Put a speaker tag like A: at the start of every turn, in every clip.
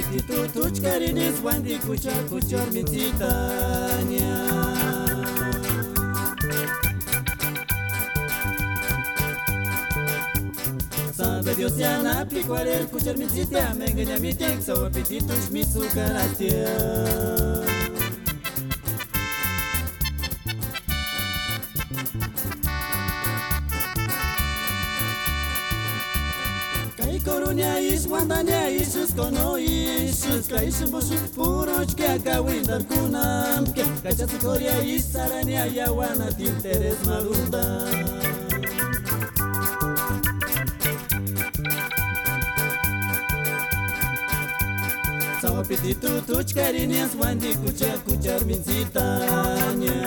A: apetitul tuci care ne zvandi cu ciormițitania. Să vede o seana plicoare cu ciormițitea, mengâne mitec sau apetitul șmițul căratea. Corunia ish, wandania ish, skono ish, ska ish bush, purochke ka windar kunam ke, kachas koria ish, sarania ya wana tinteres malunda. Sau apetitul tuci carinias wandi cu ciormițitania.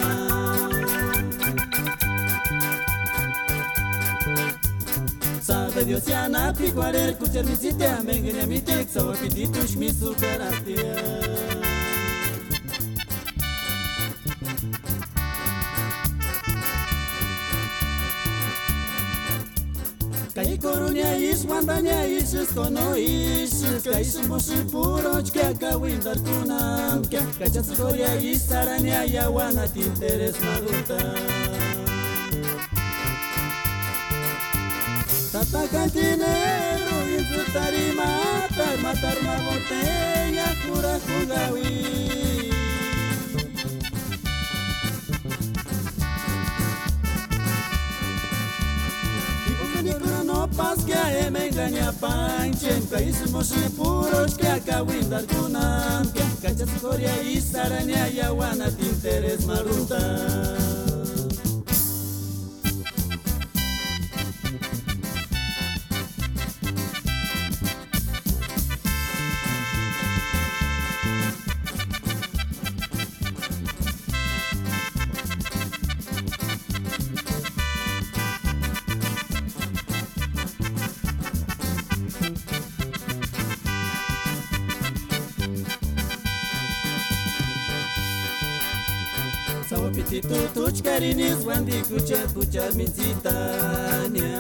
A: Să vede o seana plicoare cu ciormițitea, mengâne mitec sau apetitul șmițul căratea. Ca-i corunia ish, wandania ish, skono ish, ska ish bush, purochke ka windar kunam ke, kachas koria ish, sarania ya wana tinteres malunda. Tata cantinero, infrutari matar uma botella, cura cugawi. No pasca e me engaña panchen, caíse moshi puros que acabin dar kunam, que cachas coria y sarania ya wana tinteres maruta. Sau apetitul tuci care ne zvandi cu ciormițitania.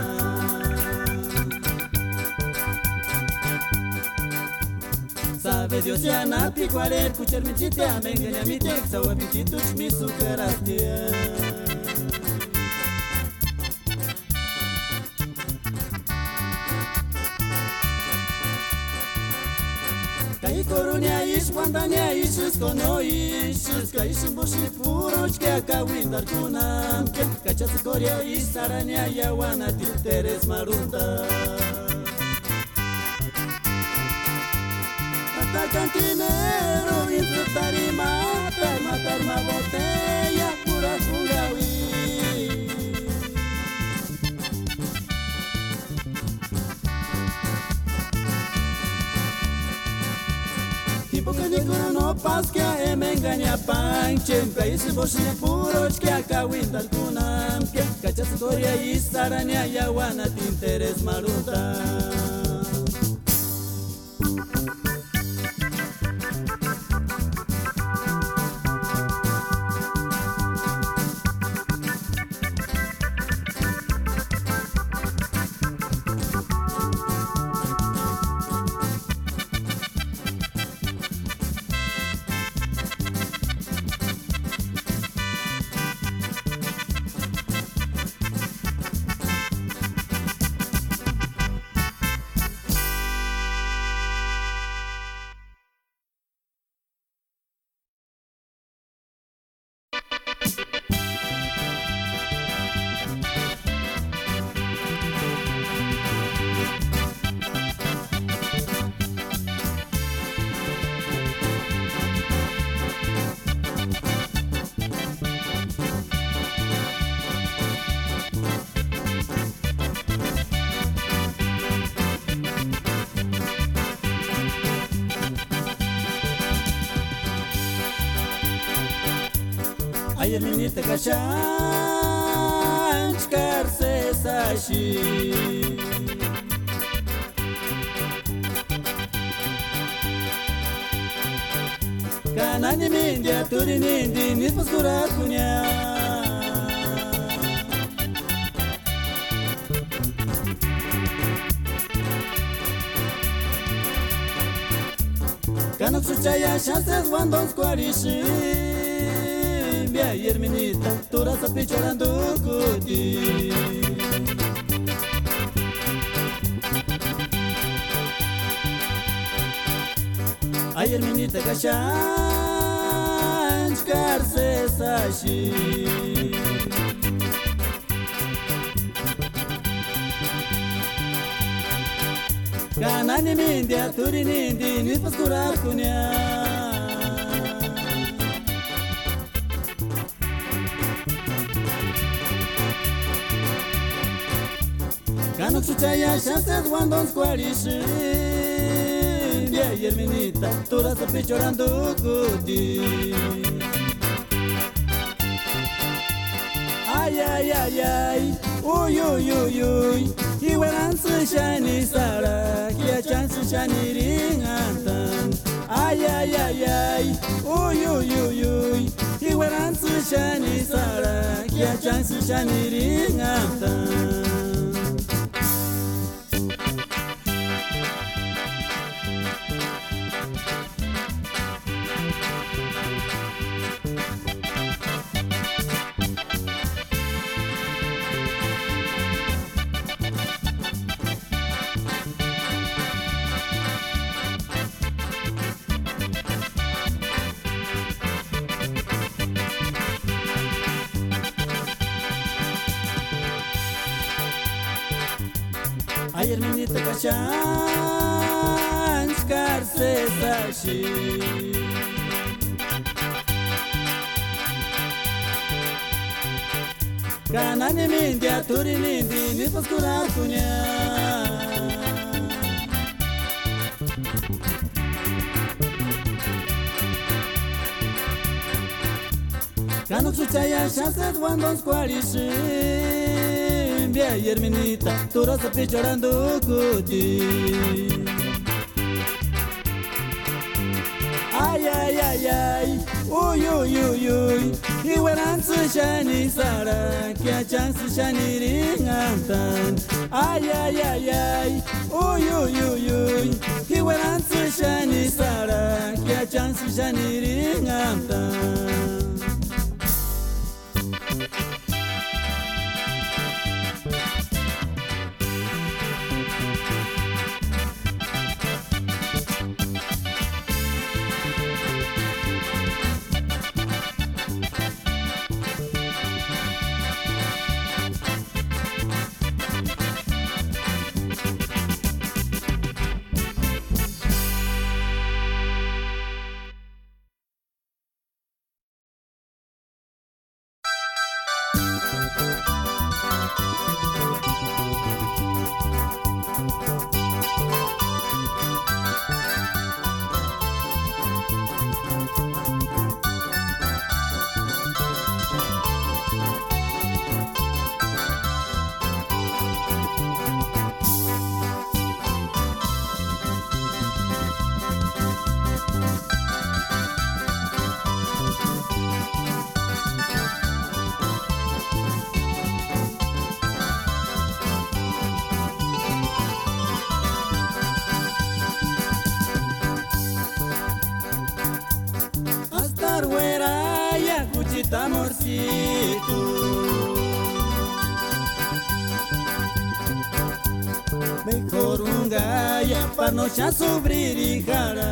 A: Să vede o seana plicoare cu ciormițitea, mengâne mitec sau apetitul șmițul căratea. Ca-i corunia ish, wandania ish, skono ish, ska ish bush, purochke ka windar kunam ke, kachas koria ish, sarania ya wana tinteres malunda. Tata cantinero, infrutari matar uma botella, cura cugawi. No pasca e me engaña panchen, caíse boshi purochke ka windar kunam ke, kachas koria y sarania ya wana tinteres maruta. Ayer minite cachanch carse sashi, kanani mindia turinindi nispaskura kunya. Cano suchaya chances wandos quarishi Bia yerminita tura sa pichorando kuti A yerminita kashanch karse sashi Kanani mindia turi nindi nispas kurar kunya Kanok suchaya chances wandos quarishi Bia yerminita tura sa pichorando kuti Ay ay ay ay Uy uy uy uy Iweransi shani sara Kia chansi shani ringantan Ay ay ay ay Uy uy uy uy Iweransi shani sara Kia chansi shani ringantan Ayer minita kashanch karse sashi Kanani mindia turi nindi nispas kurar kunya Kanok suchaya chances wandos quarishi Bia yerminita tura sa pichorando kuti Ay ay ay ay Uy uy uy uy Iweransi shani sara Kia chansi shani ringantan Ay ay ay ay Uy uy uy uy Iweransi shani sara Kia chansi shani ringantan Amorcito Mejor un gaya para no ya sufrir y jara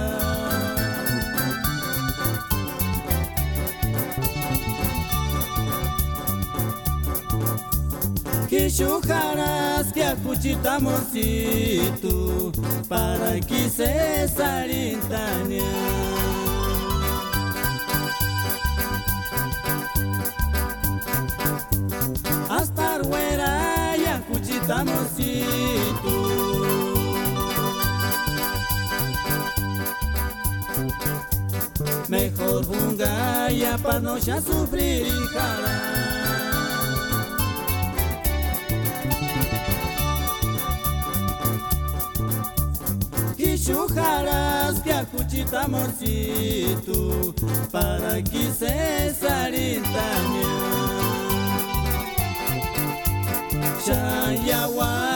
A: Kishujaras que acuchita amorcito para que se salintania Hasta ruera ya cuchita amorcito Mejor un gaya para no ya sufrir y jara Kishujaras que acuchita amorcito para que se salintania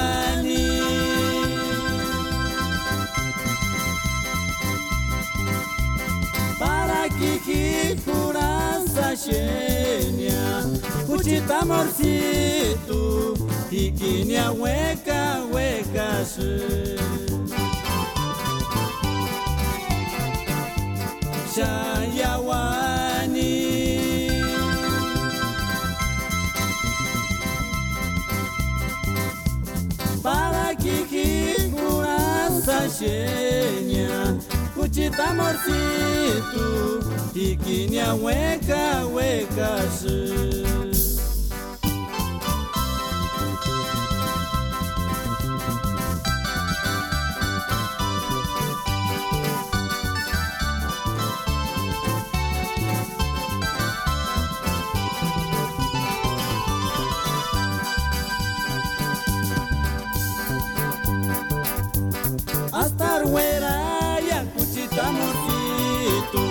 A: Chayawani shenia kuchita morsitu ikinia weka weka shi shayawani para kiki kurasa shenia kuchita morsitu ikinia weka weka shi Astar weraya kuchita morsitu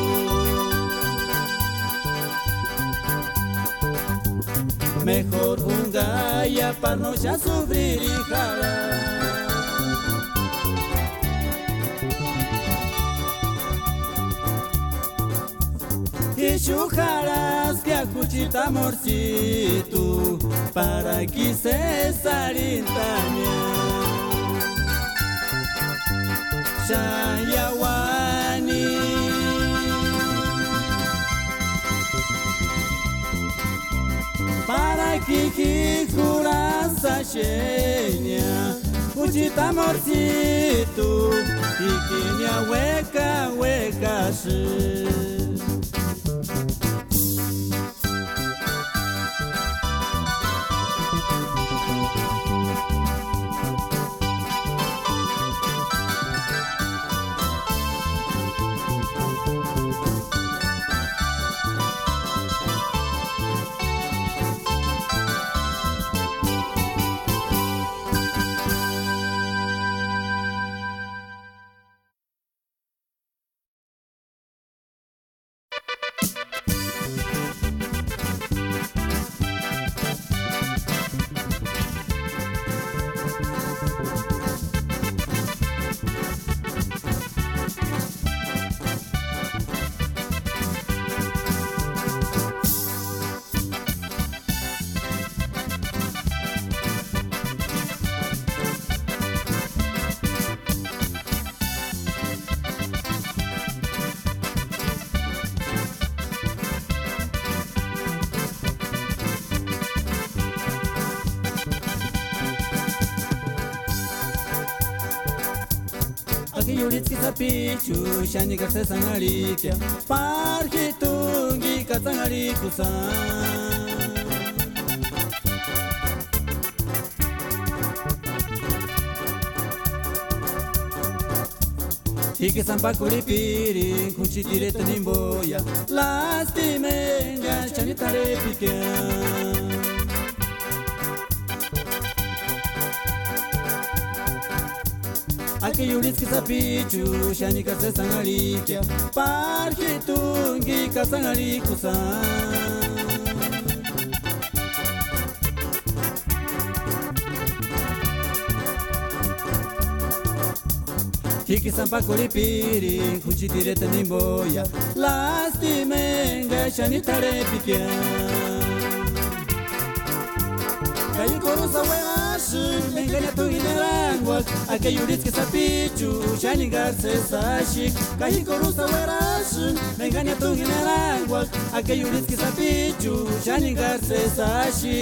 A: mejor un gaya para no ya sufrir y jalar y chujaras que a kuchita morsitu para que se salintania Shayawani para que curasa shenia kuchita morsitu ikinia weka weka shi Yuritski sapichu shani kase sangarikia parkitungi kasangariku-san Hike sampakuri piri kuchitire tanimboya lastimenga shani tarepikia Ake yuritski sapichu shani kase sangarikia parkitungi kasangariku-san Hiki sampakuri piri kuchitire tanimboya lastimenga shani tarepikia Kayu korusa weashi menganya tuhinerangwak Ake yuritski sapichu shani garse sashi Kayu korusa weashi menganya tuhinerangwak Ake yuritski sapichu shani garse sashi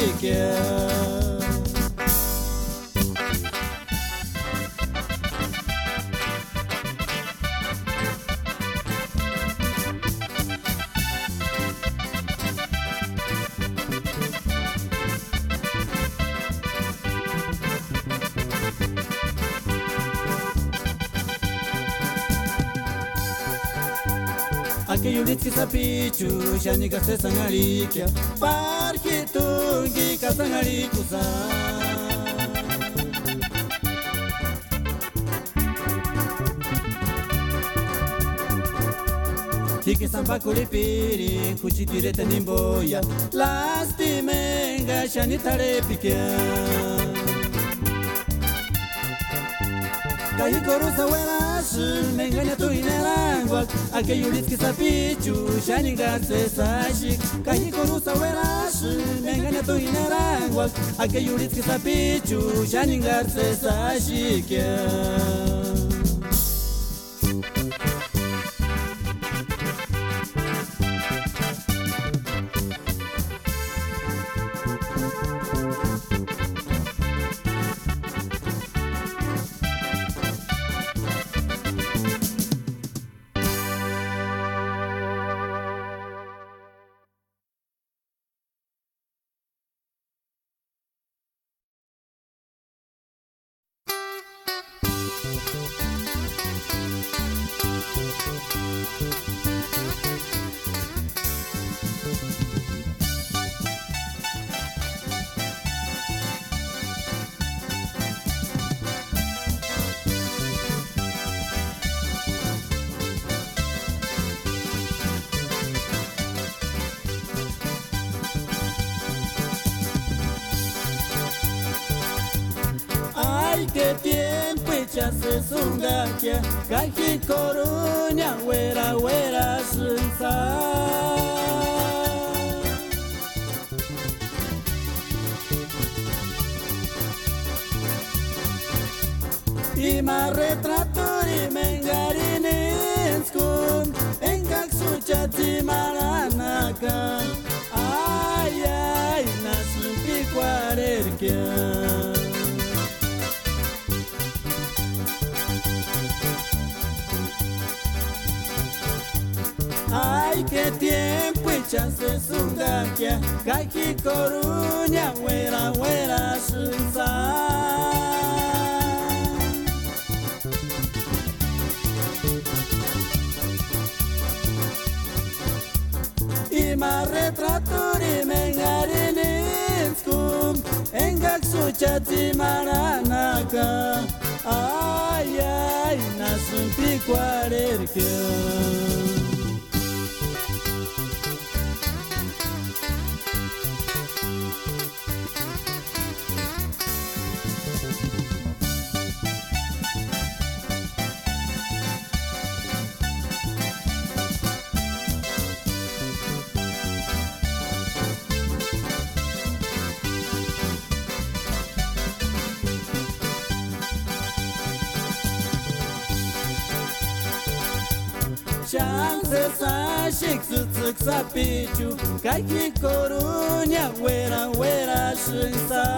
A: Ake yuritski sapichu shani kase sangarikia parkitungi kasangariku-san Hiki sampakuri piri kuchitire tanimboya lastimenga shani tarepikia Kai korusa wera shi menganya tu inerangwal ake yuliski sapichu shani garse sashi Kai korusa wera shi menganya tu inerangwal ake yuliski sapichu shani garse sashi Que tiempo echaste sungakia Kaji korunya wera wera sunsa Ima retraturi mengarinenskun Engak suchati maranaka Ay ay nasumpi cuarerkia Ay, qué tiempo echaste sungakia Kaji korunya wera wera sunsa Ima retraturi mengarinenskum Engak suchati maranaka Ay, ay, nasumpi cuarerkia Chance sashik tsutsuk sapichu Kaji korunya wera wera shunsa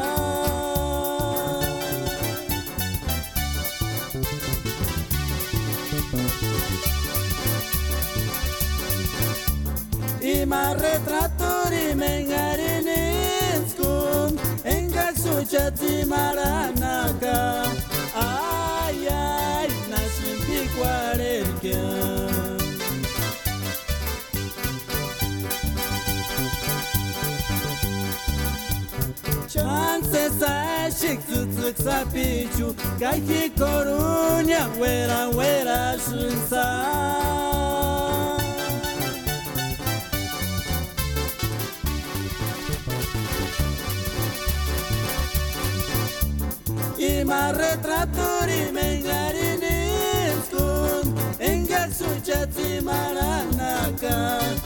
A: Ima retraturi mengarinenskum Engak suchati maranaka Ay ay nasumpi cuarerkia Chance sashik tsutsuk sapichu Kaji korunya wera wera shunsa Ima retraturi mengarinenskun Engak suchati maranaka